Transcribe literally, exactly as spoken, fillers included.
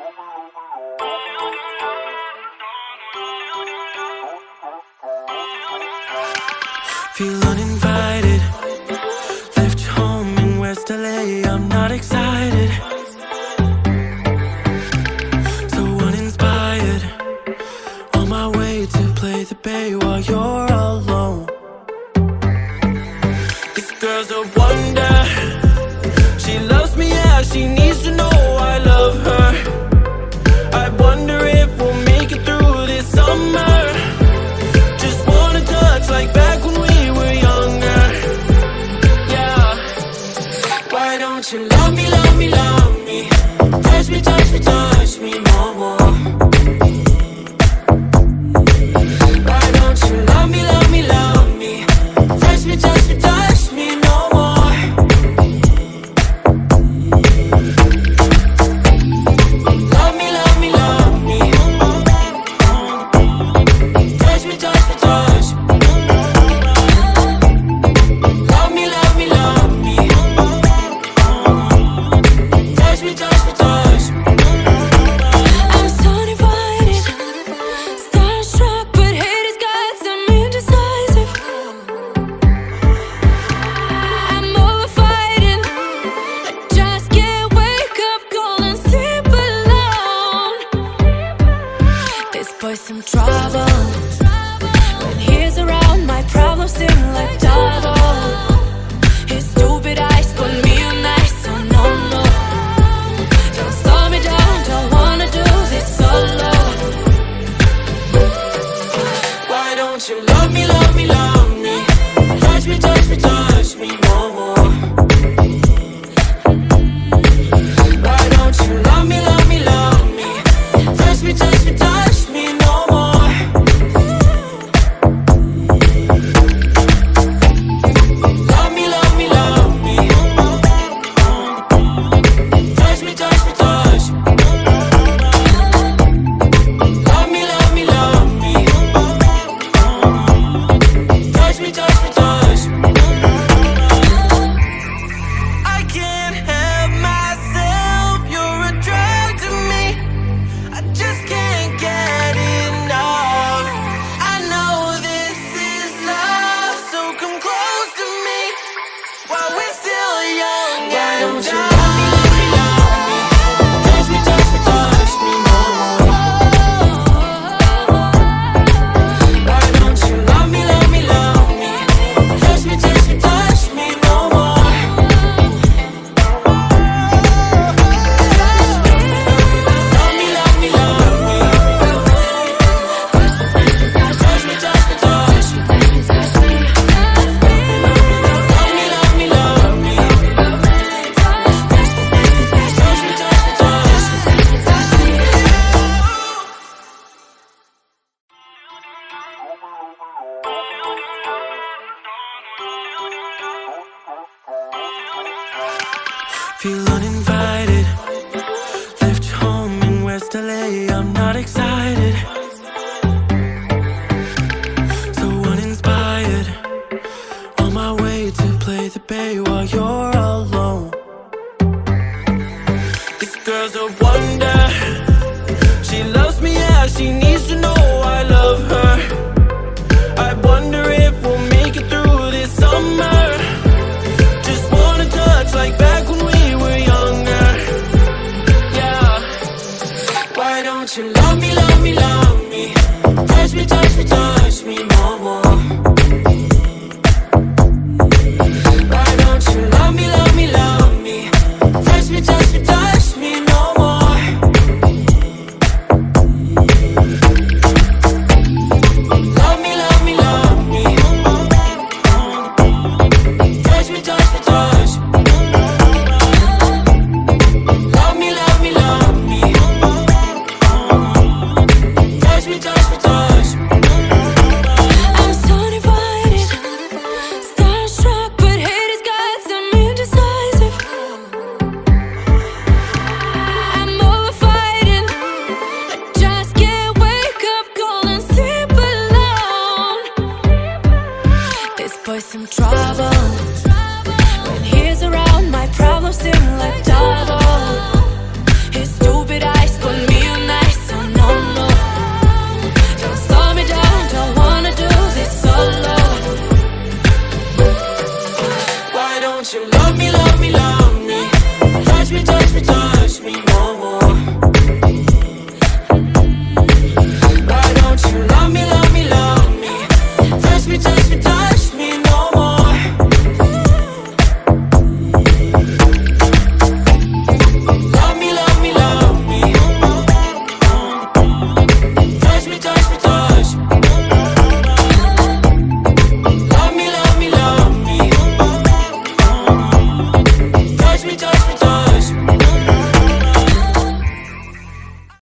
Feel uninvited. Left your home in West L A. I'm not excited. So uninspired. On my way to play the bay while you're alone. This girl's a wonder. She loves me, yeah, she needs to know I love her. I wonder if we'll make it through this summer. Just wanna touch like back when we were younger. Yeah. Why don't you love me, love me, love me? Touch me, touch me, touch me no more. Why don't you love me, love me, love me? Touch me, touch me, touch me no more. Love me, love me, love me. Touch me, touch me, touch me. Love me, love me, love me. Touch me, touch me, touch me. I'm so divided, starstruck, but hate has got some indecisive. I'm over fighting, I just can't wake up cold and sleep alone. This boy's some trouble. When he's around, my problems seem like double. His stupid eyes put me on ice, so no, no. Don't slow me down, don't wanna do this solo. Why don't you love me, love me, love me? Touch me, touch me, touch me no more. Why don't you love me, love me, love me? Touch me, touch me, touch me no more. Love me, love me, love me. Touch me, touch me, touch me. Love me, love me, love me. Touch me, touch me, touch me. I can't help myself, you're a drug to me. I just can't get enough. I know this is love, so come close to me while we're still young. Why don't you love me, love me, love me? Touch me, touch me, touch me no more. Why don't you love me, love me, love me? Touch me, touch me, touch me no more. Love me, love me, love me. Touch me, touch me, touch me. Love me, love me, love me. Touch me, touch me, touch me. Feel uninvited. Left your home in West L A. I'm not excited. So uninspired. On my way to play the bay while you're alone. This girl's a wonder. She loves me, yeah, she needs to know I love her. I wonder if we'll make it through this summer. Just wanna touch like back when we were younger. Yeah. Why don't you love me, love me, love me? Touch me, touch me, touch me no more. Why don't you love me, love me, love me? Touch me, touch me, touch me no more. Love me, love me, love me. Touch me, touch me, touch me. Love me, love me, love me. Touch me, touch me, touch me. love me, love me, love me. Touch me, touch me, touch me.